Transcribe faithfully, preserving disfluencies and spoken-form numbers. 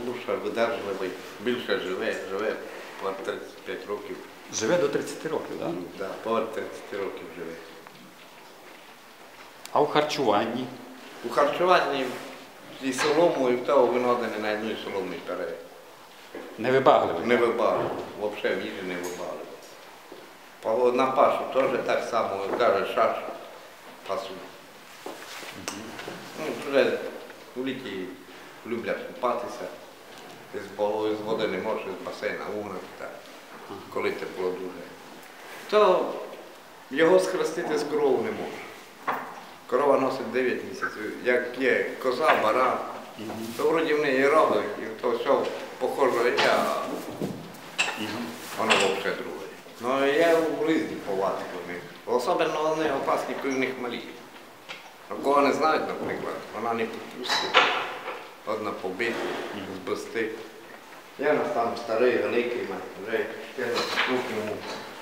довше, видержливий, більше живе, живе понад тридцять п'ять років. Живе до тридцяти років, так? Да? Так, понад тридцять років живе. А у харчуванні? У харчуванні і солому, і в того виногради на одній соломі пере. Не вибагливий? Не вибагливо, взагалі в їжі не вибагливо. На пашу теж так само, каже, шаш, пасу. Ну, вже в літі люблять купатися, з води не можеш, з басейна угнати, так, коли тепло дуже. То його схрестити з корову не може. Корова носить дев'ять місяців, як є коза, баран, то вроді в неї роги, і то все похоже, а воно взагалі друге. Ну є в різні повадки в них. Особливо вони опасні, коли в них малі. Кого не знають, наприклад, вона не попустить, одна побити, збести. Я нас там старий, великий, вже чотирнадцять років йому